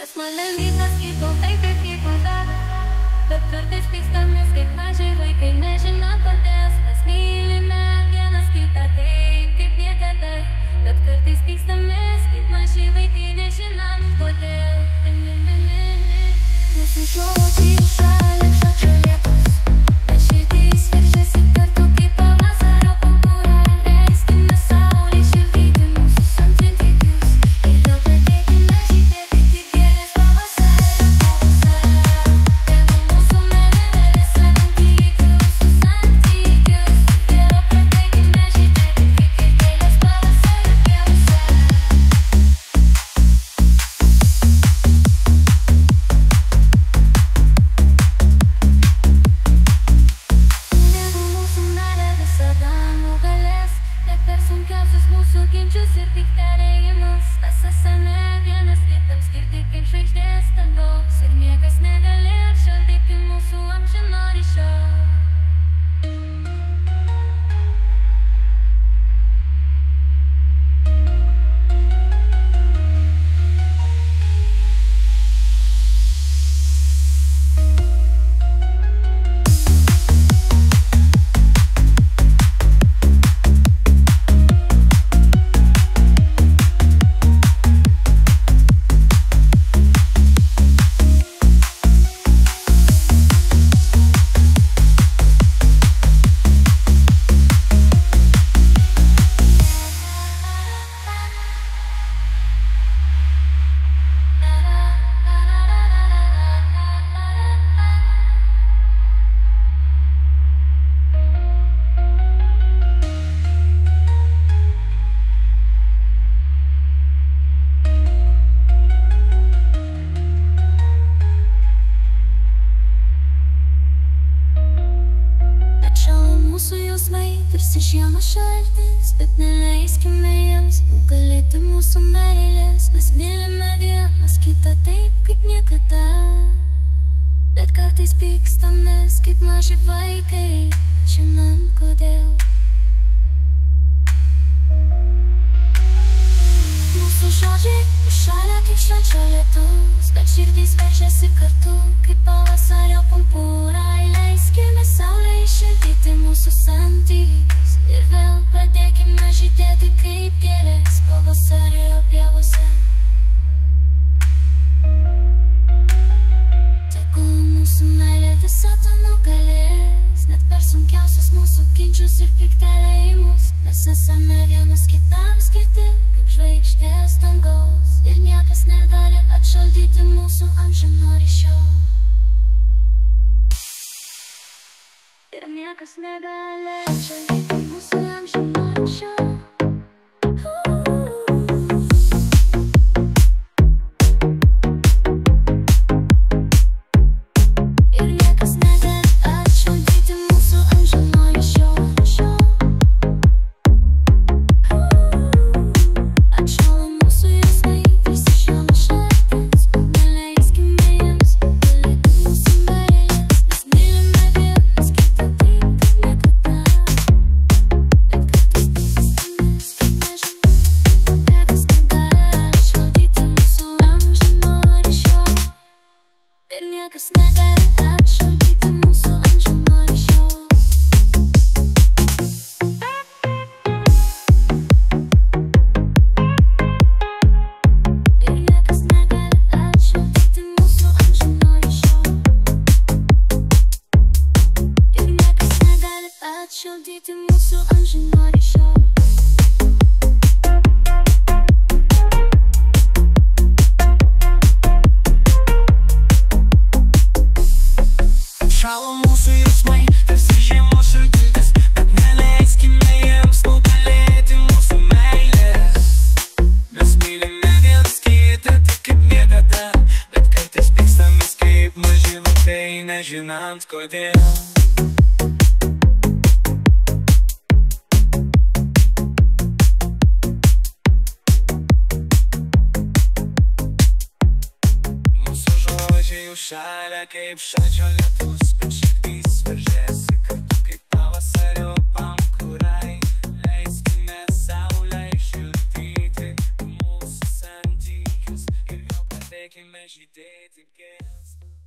Pas mane vykas kitų taip ir kitų dar, bet kartais pykstamės kaip maži vaikai, nežino kodėl. Mes mylime vienas kitą taip kaip niekada, bet kartais pykstamės kaip maži vaikai, nežinom kodėl. Mūsų žodžiai šalia šačio lietus, bet širdys veržiasi kartu kaip pavasario pumpurai. Leiskime saulei šildyti mūsų santykius ir vėl pradėkime žydėti kaip gėlės pavasario. Tegu mūsų meilė slepianti mūsų santykius, vėl pradėkime žydėti kaip gėlės pavasario pievose. Sunkiausius mūsų ginčius ir piktelėjimus, mes esame vienas kitam skirti kaip žvaigždės dangaus, ir niekas negali apšaldyti mūsų amžino ryšio. Mūsų jausmai tarsi žiemos šaltis, bet neleiskime jiems nugalėti mūsų meilės. Mes mylime vienas kitą taip kaip niekada, bet kartais pykstamės kaip maži vaikai, žinom kodėl. Mūsų žodžiai šalia kaip šalčio lietus, bet širdys veržiasi kartu kaip pavasario pumpurai. Leiskime saulei šildyti mūsų santykius ir vėl pradėkime žydėti kaip gėlės pavasario pievose. Tegu mūsų meilė visata nugalės, net per sunkiausius mūsų ginčius ir piktelėjimus. Mes esame vienas kitam skirti kaip žvaigždės dangaus, ir niekas negali atšaldyti mūsų amžino ryšio. Ir niekas negali atšaldyti mūsų amžino ryšio. Nežinant kodėl. Mūsų žodžiai užšalę kaip šalčio lietus, bet širdys veržiasi kartu kaip pavasario pumpurai. Leiskime saulei šildyti mūsų santykius ir vėl pradėkime Pradėkime žydėti gėles.